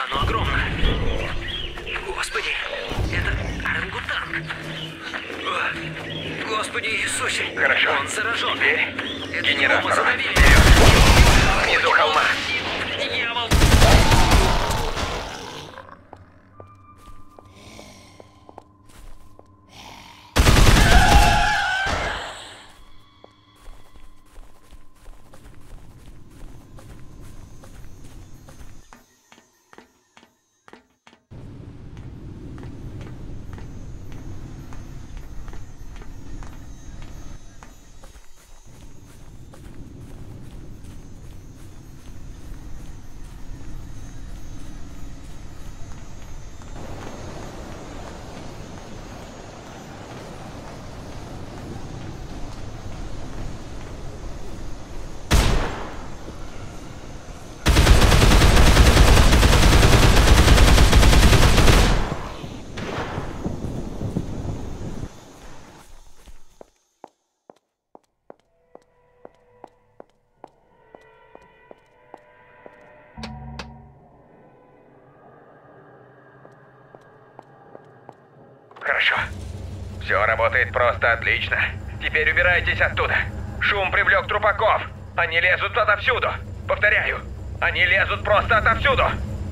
Оно огромно. Господи, это орангутанг. О, Господи Иисусе. Хорошо. Он заражен. Теперь Это генератору. него задавили. Вперед! Внизу холма. Дьявол. Хорошо. Все работает просто отлично. Теперь убирайтесь оттуда. Шум привлек трупаков. Они лезут отовсюду. Повторяю, они лезут просто отовсюду.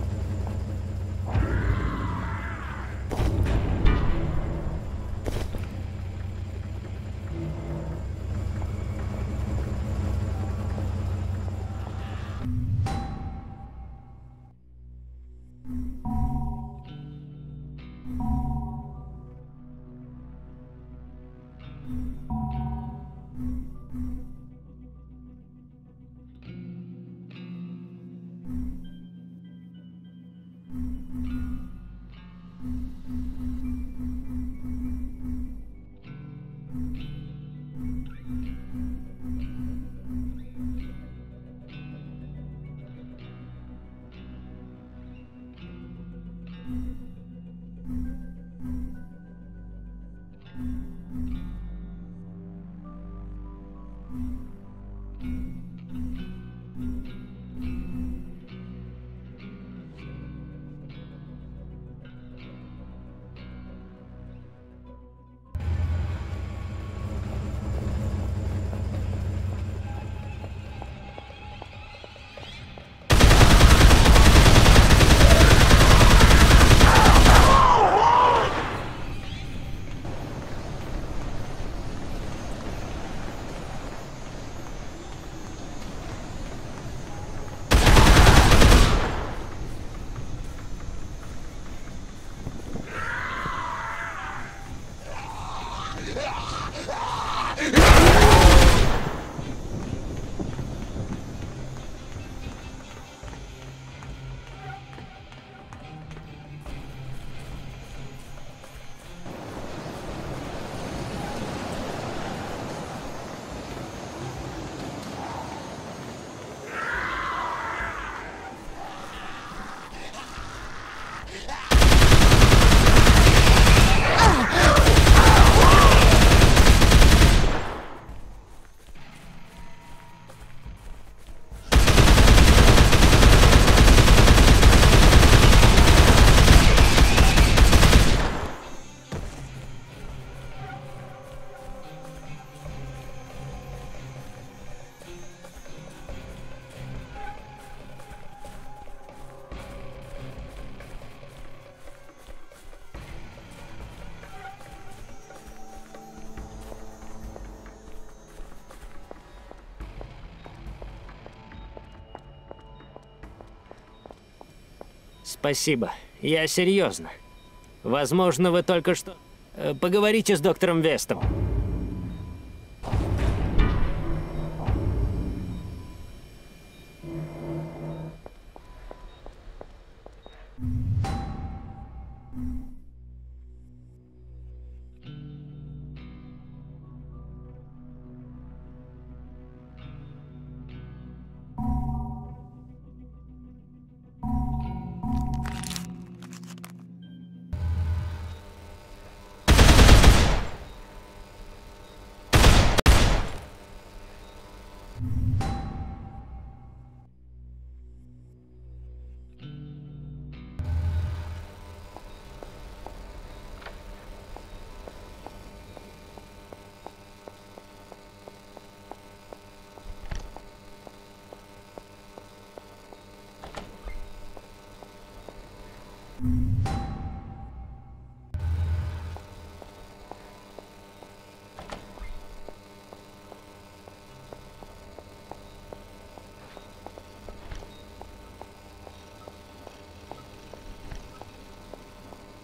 Спасибо. Я серьезно. Возможно, вы только что... Поговорите с доктором Вестом.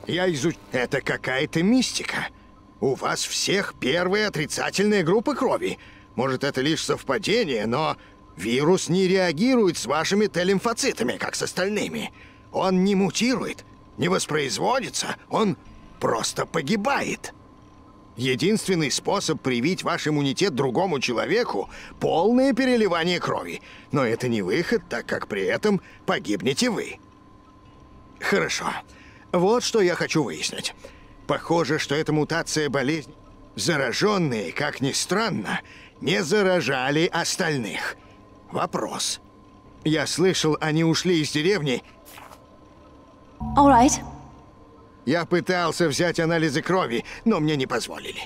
Это какая-то мистика. У вас всех первая отрицательная группа крови. Может, это лишь совпадение, но вирус не реагирует с вашими Т-лимфоцитами, как с остальными. Он не мутирует, не воспроизводится, он просто погибает. Единственный способ привить ваш иммунитет другому человеку — полное переливание крови. Но это не выход, так как при этом погибнете вы. Хорошо. Вот что я хочу выяснить. Похоже, что эта мутация болезни. Зараженные, как ни странно, не заражали остальных. Вопрос. Я слышал, они ушли из деревни. All right. Я пытался взять анализы крови, но мне не позволили.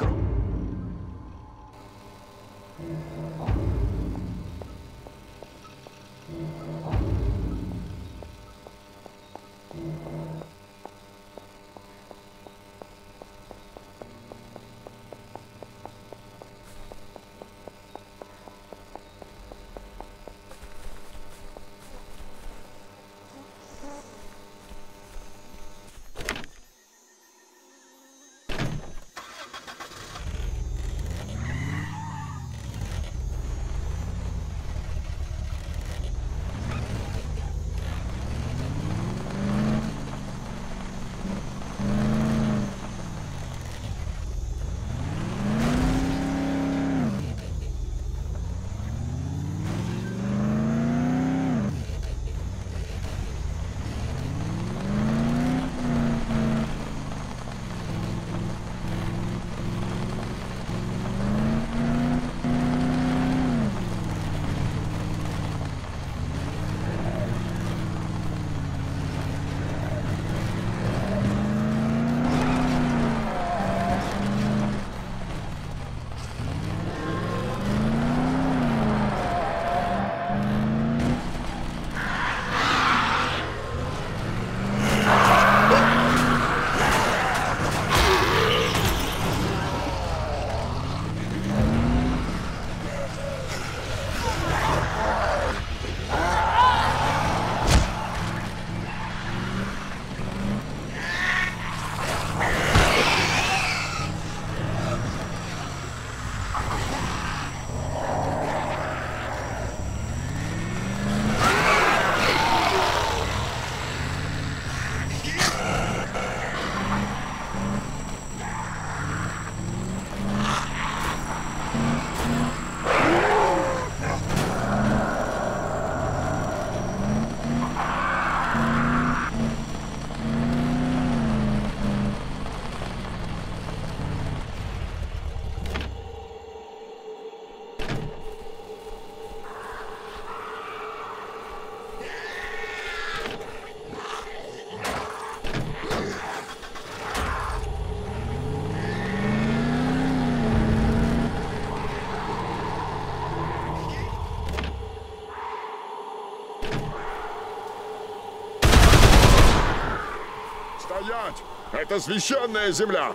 Стоять! Это священная земля!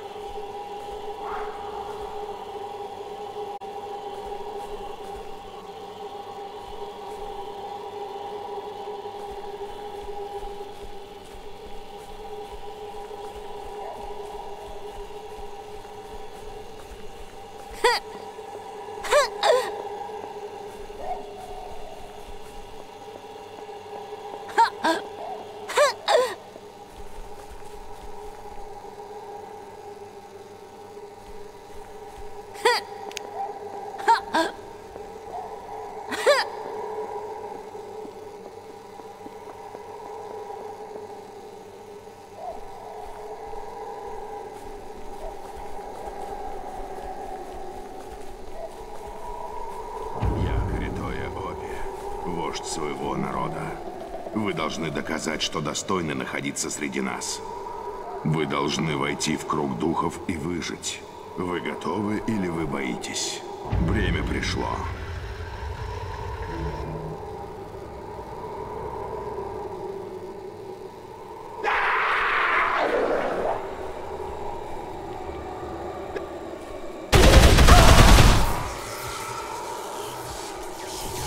Вождь своего народа. Вы должны доказать, что достойны находиться среди нас. Вы должны войти в круг духов и выжить. Вы готовы или вы боитесь? Время пришло.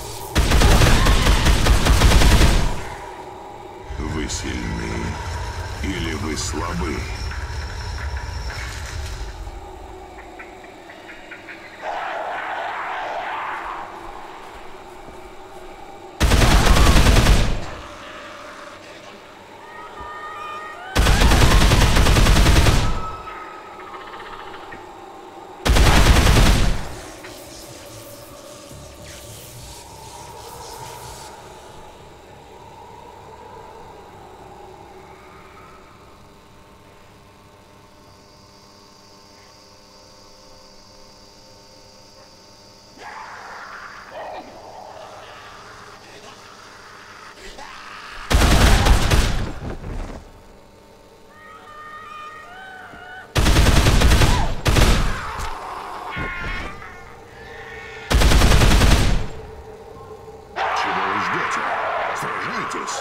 Вы сильны, Или вы слабы? Сражайтесь!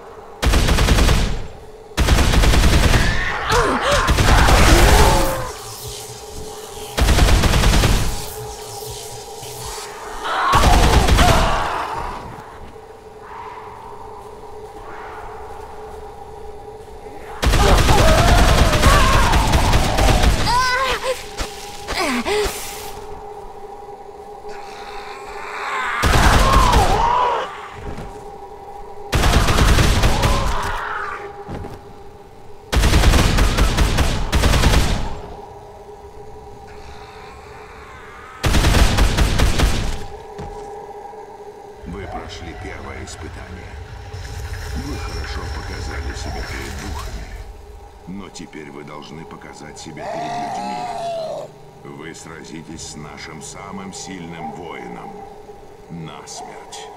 Вы прошли первое испытание. Вы хорошо показали себя перед духами. Но теперь вы должны показать себя перед людьми. Вы сразитесь с нашим самым сильным воином. Насмерть.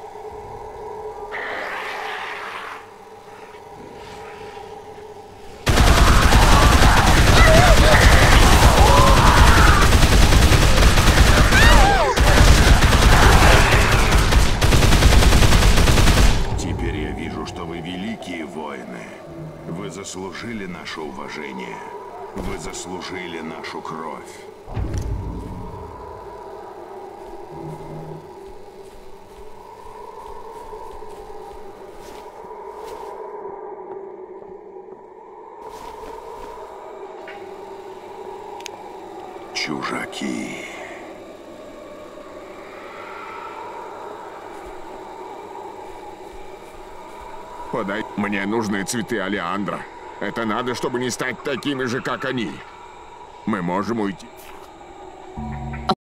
Вы заслужили наше уважение. Вы заслужили нашу кровь. Чужаки. Подай. Мне нужны цветы Алеандра. Это надо, чтобы не стать такими же, как они. Мы можем уйти.